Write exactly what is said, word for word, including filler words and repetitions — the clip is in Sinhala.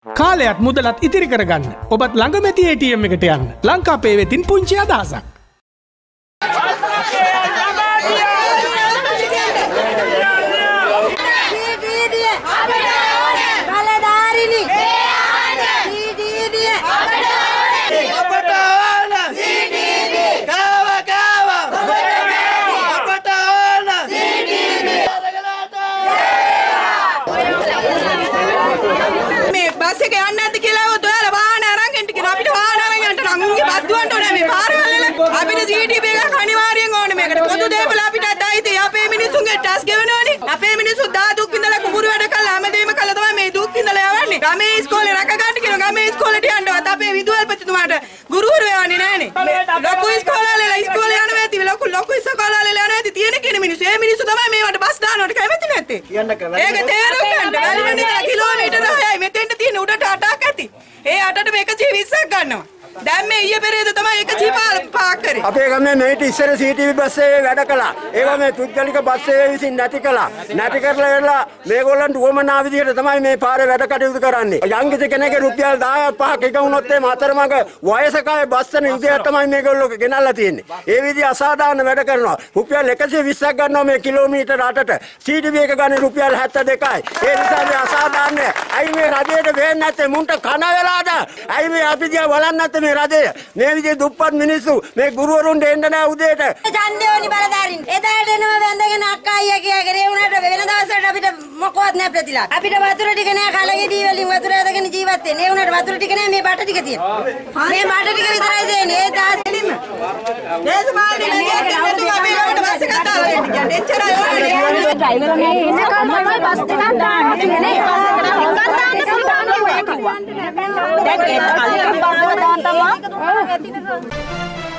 කාලයත් මුදලත් ඉතිරි කරගන්න. ඔබත් ළඟම ඇති A T M එකට යන්න. ලංකාපේ වෙතින් පුංචි අදහසක්. අපිට C T B එකක් අනිවාර්යෙන් ඕනේ මේකට. පොදු දේපල අපිට අයිති. අපේ මිනිස්සුන්ගේ ටැක්ස් ගෙවනවනේ. අපේ මිනිස්සු දා දුක් විඳලා කුඹුරු වැඩ කළා හැමදේම කළා තමයි මේ දුක් විඳලා යවන්නේ. ගමේ ඉස්කෝලේ රැක ගන්න කියන ගමේ ඉස්කෝලේට යන්නවත් අපේ විදුහල්පතිතුමාට ගුරුවරු යවන්නේ නැහනේ. ලොකු ඉස්කෝලවල ඉස්කෝලේ යනවා ඇති. ලොකු ලොකු ඉස්කෝලවල යනවා ඇති. තියෙන කියන මිනිස්සු. ඒ මිනිස්සු තමයි මේවට බස් දානවට කැමති නැත්තේ. ඒක තේරුම් ගන්න. වැලිමඩිලා කිලෝමීටර හයයි මෙතෙන්ට තියෙන උඩට අටක් ඇති. ඒ අටට මේක එකසිය විස්සක් ගන්නවා. දැන් මේ ඊයේ පෙරේද තමයි එකසිය පහක් කරේ. අපේ ගමේ මේට ඉස්සර C T V බස් එකේ වැඩ කළා. ඒවා මේ පුද්ගලික බස් එකේ විසින් නැති කළා. නැති කරලා වෙලා මේගොල්ලන්ට උවමනා විදිහට තමයි මේ පාරේ වැඩ කටයුතු කරන්නේ. යම්කිසි කෙනෙක්ගේ රුපියල් දහයක් පහක් එක වුණොත් එහම අතරමඟ වයසක අය බස් යන විදිහට තමයි මේගොල්ලෝ ගෙනල්ලා තියෙන්නේ. ඒ විදිහ අසාධාරණ වැඩ කරනවා. රුපියල් එකසිය විස්සක් ගන්නවා මේ කිලෝමීටර අටට. C T V එක ගන්නේ රුපියල් හැත්තෑ දෙකයි. ඒ නිසා මේ අසාධාරණ. අයි මේ රජයට වෙන්නේ නැත්තේ මුන්ට කන වෙලාද? අයි මේ අපි දිහා බලන්නේ නැත්තේ මේ රජය මේ විදිහේ දුප්පත් මිනිස්සු මේ ගුරුවරුන්ට එන්න නෑ උදේට ඡන්දේ ඕනි බලදාරින් එදාට එනම වැඳගෙන අක්කා අයියා කියා කරේ උනාට වෙන දවසට අපිට මොකවත් නෑ ප්‍රතිලාභ අපිට වතුර ටික නෑ කලගෙඩි වලින් වතුර ඇදගෙන ජීවත් වෙන්නේ ඒ උනාට වතුර ටික නෑ මේ බට ටික තියෙනවා මේ බට ටික විතරයි දෙන්නේ ඒ දාස් දෙලින්ම දේශපාලනේ නේද අපි ගමට බස් එකක් දාලා දෙන්න කියන්නේ එච්චරයි ඕනේ ඩ්‍රයිවර් මේ ඉන්නකම් තමයි බස් දෙකක් දාන්න තියෙන්නේ බස් එකට එකක් දාන්න පුළුවන් ඔය කිව්වා දැන් ඒක අලිකම් බාන්න තමයි